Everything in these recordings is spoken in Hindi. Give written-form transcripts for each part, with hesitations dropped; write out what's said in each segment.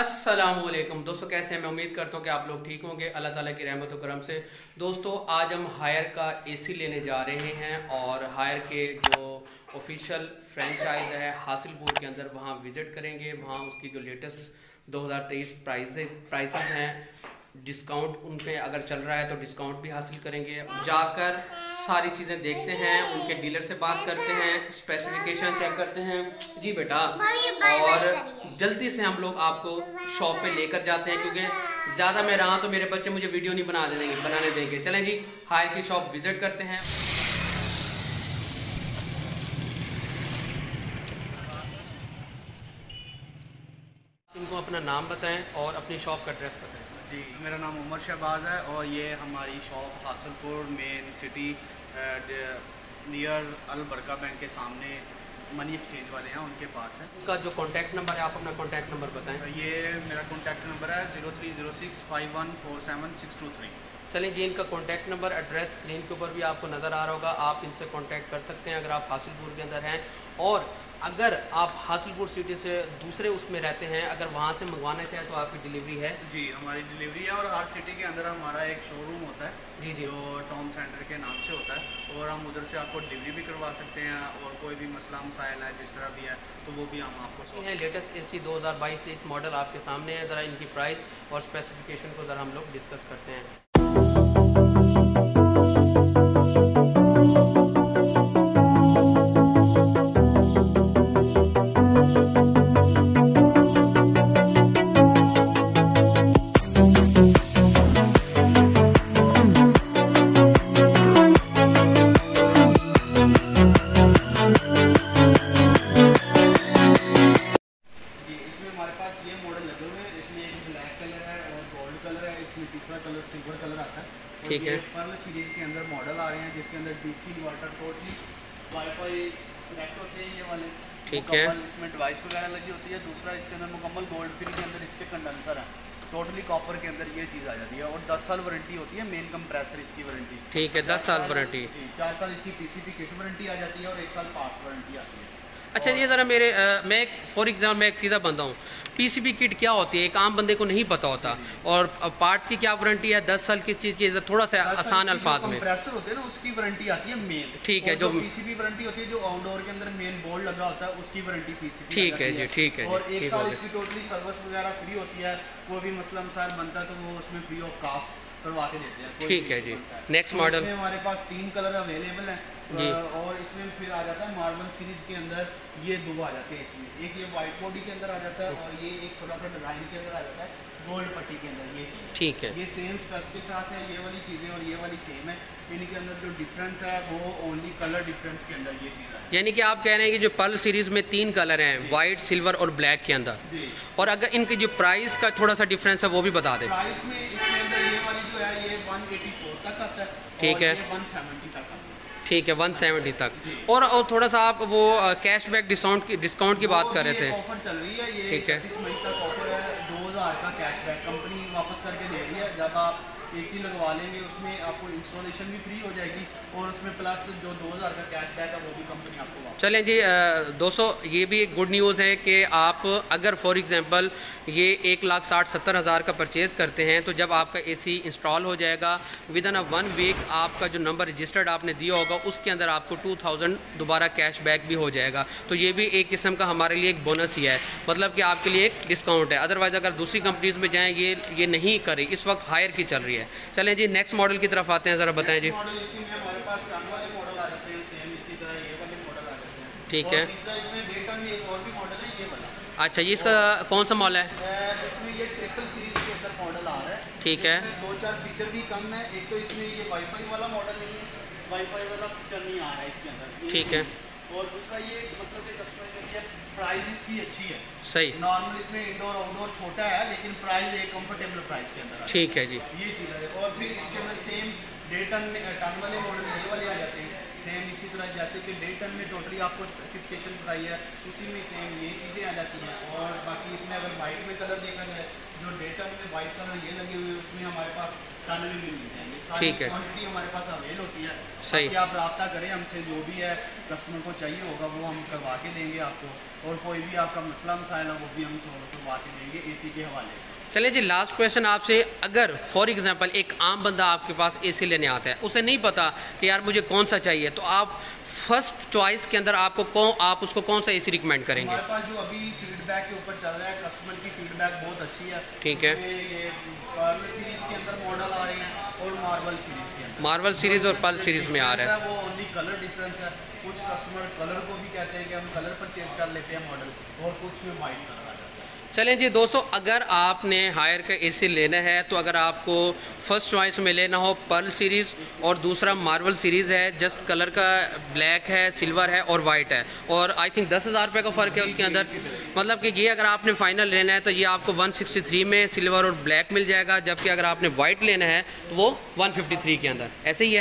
अस्सलामुअलैकुम दोस्तों, कैसे हैं? मैं उम्मीद करता हूँ कि आप लोग ठीक होंगे अल्लाह ताला की रहमत व करम से। दोस्तों, आज हम हायर का एसी लेने जा रहे हैं और हायर के जो ऑफिशियल फ्रेंचाइज है हासिलपुर के अंदर वहाँ विज़िट करेंगे। वहाँ उसकी जो लेटेस्ट 2023 प्राइसेस हैं, डिस्काउंट उन पे अगर चल रहा है तो डिस्काउंट भी हासिल करेंगे। जाकर सारी चीज़ें देखते हैं, उनके डीलर से बात करते हैं, स्पेसिफिकेशन चेक करते हैं जी बेटा, और जल्दी से हम लोग आपको शॉप पे लेकर जाते हैं, क्योंकि ज़्यादा मैं रहा तो मेरे बच्चे मुझे वीडियो नहीं बनाने देंगे। चलें जी, हायर की शॉप विज़िट करते हैं। इनको अपना नाम बताएं और अपनी शॉप का एड्रेस बताएं। जी, मेरा नाम उमर शहबाज है और ये हमारी shop Hasilpur main city near Al Baraka Bank के सामने मनी एक्सचेंज वाले हैं, उनके पास है। उनका जो कॉन्टैक्ट नंबर है, आप अपना कॉन्टैक्ट नंबर बताएं। ये मेरा कॉन्टैक्ट नंबर है 03065147 चलिए जी, इनका कॉन्टैक्ट नंबर एड्रेस स्क्रीन के ऊपर भी आपको नज़र आ रहा होगा, आप इनसे कॉन्टैक्ट कर सकते हैं अगर आप हासिलपुर के अंदर हैं। और अगर आप हासिलपुर सिटी से दूसरे उसमें रहते हैं, अगर वहाँ से मंगवाना चाहें तो आपकी डिलीवरी है? जी, हमारी डिलीवरी है और हर सिटी के अंदर हमारा एक शोरूम होता है जी जी, जो टाउन सेंटर के नाम से होता है, और हम उधर से आपको डिलीवरी भी करवा सकते हैं। और कोई भी मसला मसाइल है जिस तरह भी है तो वो भी हम आपको है। लेटेस्ट एसी 2022-23 मॉडल आपके सामने है। ज़रा इनकी प्राइस और स्पेसिफिकेशन को ज़रा हम लोग डिस्कस करते हैं। तीसरा कलर सिल्वर कलर आता है। ठीक है। पर्ल सीरीज के अंदर मॉडल आ रहे हैं जिसके अंदर DC water totally wifi connect होते हैं ये वाले। ठीक है। इसमें डिवाइस वगैरह लगी होती है। दूसरा इसके अंदर मुकम्मल गोल्ड फिल के अंदर इसके कंडेंसर है, टोटली कॉपर के अंदर ये चीज़ आ जाती है। और 10 साल वारंटी होती है, मेन कंप्रेसर इसकी वारंटी। ठीक है, 10 साल वारंटी। 4 साल इसकी पीसीपी किट वारंटी आ जाती है और 1 साल पार्ट्स वारंटी आती है। अच्छा, ये ज़रा मेरे मैं फॉर एग्जाम्पल मैं एक सीधा बंदा हूँ, पीसीबी किट क्या होती है एक आम बंदे को नहीं पता होता, और पार्ट्स की क्या वारंटी है? 10 साल किस चीज़ की? थोड़ा सा आसान अल्फाज में। कंप्रेसर होते हैं ना, उसकी वारंटी आती है मेन। ठीक है। जो पीसीबी वारंटी होती है, जो आउटडोर के अंदर मेन बोर्ड लगा होता है, उसकी वारंटी पीसीबी। ठीक है जी, ठीक है। और 1 साल इसकी टोटली सर्विस वगैरह फ्री होती है। कोई भी मसला मसाइल बनता है तो वो उसमें फ्री ऑफ कास्ट करवा के देते हैं। ठीक है जी। नेक्स्ट मॉडल हमारे पास 3 कलर अवेलेबल हैं और इसमें फिर आ जाता है मार्बल सीरीज के अंदर ये 2 आ जाते हैं इसमें। एक ये वाइट बॉडी के अंदर आ जाता है और ये एक थोड़ा सा डिज़ाइन के अंदर आ जाता है गोल्ड पट्टी के अंदर, ये चीज़। ठीक है। ये सेम स्पेस के साथ है, ये वाली चीज़ें और ये वाली सेम है। इनके अंदर जो डिफरेंस है वो ओनली कलर डिफरेंस के अंदर ये चीज़ है। यानी कि आप कह रहे हैं कि जो पर्ल सीरीज में 3 कलर हैं, वाइट, सिल्वर और ब्लैक के अंदर जी। और अगर इनकी जो प्राइस का थोड़ा सा डिफरेंस है वो भी बता दें। प्राइस में इसके अंदर ये वाली जो है ये 184 तक आता है। ठीक है। 170 तक आता है। ठीक है, 170 तक। और थोड़ा सा आप वो कैशबैक डिस्काउंट की बात कर रहे थे। ऑफर चल रही है, ये 31 मई तक ऑफर है। 2000 का कैशबैक कंपनी वापस करके दे रही है। जब आप एसी लगवा लेंगे उसमें आपको इंस्टॉलेशन भी फ्री हो जाएगी और उसमें प्लस जो 2000 का कैशबैक है वो भी कंपनी आपको वापस। चलें जी दोस्तों, ये भी एक गुड न्यूज़ है कि आप अगर फॉर एग्जांपल ये 1,60,70,000 का परचेज़ करते हैं तो जब आपका एसी इंस्टॉल हो जाएगा विद इन 1 वीक आपका जो नंबर रजिस्टर्ड आपने दिया होगा उसके अंदर आपको 2000 दोबारा कैशबैक भी हो जाएगा। तो ये भी एक किस्म का हमारे लिए एक बोनस ही है, मतलब कि आपके लिए एक डिस्काउंट है। अदरवाइज़ अगर दूसरी कंपनीज़ में जाएँ ये नहीं करे। इस वक्त हायर की चल रही है। चलें जी, नेक्स्ट मॉडल की तरफ आते हैं, ज़रा बताएं जी। ठीक है। अच्छा, ये इसका कौन सा मॉडल है? इसमें ये ट्रिपल सीरीज के अंदर मॉडल आ रहा है। ठीक है। 2-4 फीचर भी कम है। एक तो इसमें ये वाईफाई वाला मॉडल नहीं है, वाईफाई वाला फीचर नहीं आ रहा है इसके अंदर। ठीक है। और दूसरा ये मतलब कि कस्टमर के लिए प्राइस इसकी अच्छी है। सही। नॉर्मल इसमें इंडोर आउटडोर छोटा है लेकिन प्राइस एक कंफर्टेबल प्राइस के अंदर। ठीक है जी। ये चीज़ है। और फिर इसके अंदर सेम डे टन वाले मॉडल ये वाले आ जाते हैं। सेम इसी तरह जैसे कि डे 10 में टोटली आपको स्पेसिफिकेशन बताई है, उसी में सेम ये चीज़ें आ जाती हैं। और बाकी इसमें अगर वाइट में कलर देखा जाए, जो डे 10 में वाइट कलर ये लगे हुए हैं, उसमें हमारे पास 98 में मिल जाएंगे। सारी क्वान्टिटी हमारे पास अवेल होती है। सही, आप रब्ता करें हमसे, जो भी है कस्टमर को चाहिए होगा वो हम करवा के देंगे आपको, और कोई भी आपका मसला मसाइल है वो भी हम सॉल्व करवा के देंगे AC के हवाले से। चलिए जी, लास्ट क्वेश्चन आपसे, अगर फॉर एग्जांपल एक आम बंदा आपके पास AC लेने आता है, उसे नहीं पता कि यार मुझे कौन सा चाहिए, तो आप फर्स्ट चॉइस के अंदर आप उसको कौन सा AC रिकमेंड करेंगे? हमारे पास जो अभी फीडबैक के ऊपर चल रहा है, कस्टमर की फीडबैक बहुत अच्छी है। ठीक है, ये पर्ल सीरीज के अंदर मॉडल आ रहे हैं और मार्वल सीरीज के अंदर, मार्वल सीरीज और पर्ल सीरीज में आ रहा है। वो ओनली कलर डिफरेंस है। कुछ कस्टमर कलर को भी कहते हैं कि हम कलर परचेज कर लेते हैं मॉडल, और कुछ में वाइट कलर आ जाता है। चलें जी दोस्तों, अगर आपने हायर का AC लेना है तो अगर आपको फर्स्ट चॉइस में लेना हो पर्ल सीरीज़ और दूसरा मार्वल सीरीज़ है, जस्ट कलर का ब्लैक है, सिल्वर है और वाइट है, और आई थिंक 10,000 रुपये का फ़र्क है उसके अंदर। मतलब कि ये अगर आपने फ़ाइनल लेना है तो ये आपको 163 में सिल्वर और ब्लैक मिल जाएगा, जबकि अगर आपने वाइट लेना है तो वो 153 के अंदर। ऐसे ही है,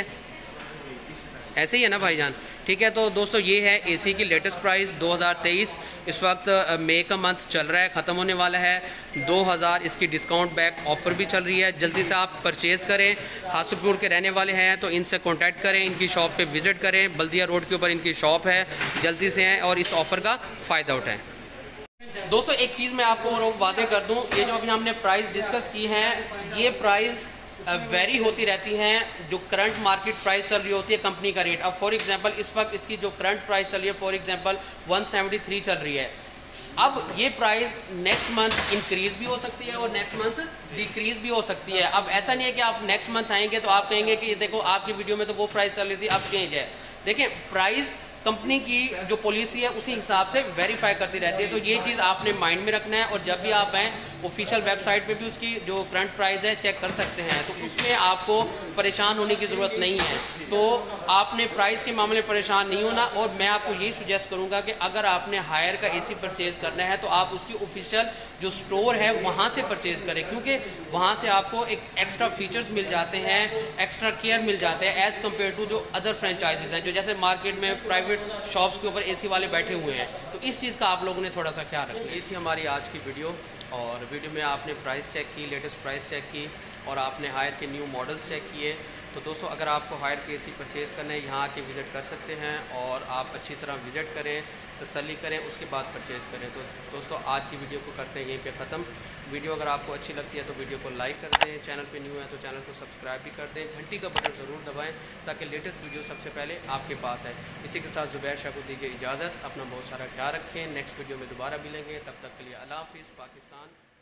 ऐसे ही है ना भाईजान? ठीक है, तो दोस्तों ये है AC की लेटेस्ट प्राइस 2023। इस वक्त मई का मंथ चल रहा है, ख़त्म होने वाला है। 2000 इसकी डिस्काउंट बैक ऑफ़र भी चल रही है। जल्दी से आप परचेज़ करें। हासुपुर के रहने वाले हैं तो इनसे कांटेक्ट करें, इनकी शॉप पे विज़िट करें। बल्दिया रोड के ऊपर इनकी शॉप है, जल्दी से हैं और इस ऑफ़र का फ़ायदा उठाएँ। दोस्तों एक चीज़ मैं आपको और वादे कर दूँ, ये जो अभी हमने प्राइस डिस्कस की हैं, ये प्राइस वेरी होती रहती हैं। जो करंट मार्केट प्राइस चल रही होती है कंपनी का रेट, अब फॉर एग्जांपल इस वक्त इसकी जो करंट प्राइस चल रही है फॉर एग्जांपल 173 चल रही है। अब ये प्राइस नेक्स्ट मंथ इंक्रीज़ भी हो सकती है और नेक्स्ट मंथ डिक्रीज़ भी हो सकती है। अब ऐसा नहीं है कि आप नेक्स्ट मंथ आएंगे तो आप कहेंगे कि देखो आपकी वीडियो में तो वो प्राइस चल रही थी, अब चेंज है। देखिए, प्राइस कंपनी की जो पॉलिसी है उसी हिसाब से वेरीफाई करती रहती है, तो ये चीज़ आपने माइंड में रखना है। और जब भी आप आएँ ऑफिशियल वेबसाइट पे भी उसकी जो करंट प्राइस है चेक कर सकते हैं, तो उसमें आपको परेशान होने की ज़रूरत नहीं है। तो आपने प्राइस के मामले में परेशान नहीं होना। और मैं आपको यही सुजेस्ट करूँगा कि अगर आपने हायर का AC परचेज़ करना है तो आप उसकी ऑफिशियल जो स्टोर है वहाँ से परचेज़ करें, क्योंकि वहाँ से आपको एक एक्स्ट्रा फीचर्स मिल जाते हैं, एक्स्ट्रा केयर मिल जाते हैं एज़ कम्पेयर टू जो अदर फ्रेंचाइजीज़ हैं, जो जैसे मार्केट में प्राइवेट शॉप्स के ऊपर AC वाले बैठे हुए हैं। तो इस चीज़ का आप लोगों ने थोड़ा सा ख्याल रखना। ये थी हमारी आज की वीडियो, और वीडियो में आपने प्राइस चेक की, लेटेस्ट प्राइस चेक की, और आपने हायर के न्यू मॉडल्स चेक किए। तो दोस्तों अगर आपको हायर के AC परचेज़ करना है, यहाँ आके विज़िट कर सकते हैं, और आप अच्छी तरह विज़िट करें, तसल्ली करें, उसके बाद परचेज़ करें। तो दोस्तों आज की वीडियो को करते हैं यहीं पे ख़त्म। वीडियो अगर आपको अच्छी लगती है तो वीडियो को लाइक कर दें, चैनल पे न्यू है तो चैनल को सब्सक्राइब भी कर दें, घंटी का बटन ज़रूर दबाएं ताकि लेटेस्ट वीडियो सबसे पहले आपके पास आए। इसी के साथ ज़ुबैर शाह को दीजिए इजाज़त। अपना बहुत सारा ख्याल रखें, नेक्स्ट वीडियो में दोबारा मिलेंगे, तब तक के लिए अल्लाह हाफ़िज़। पाकिस्तान।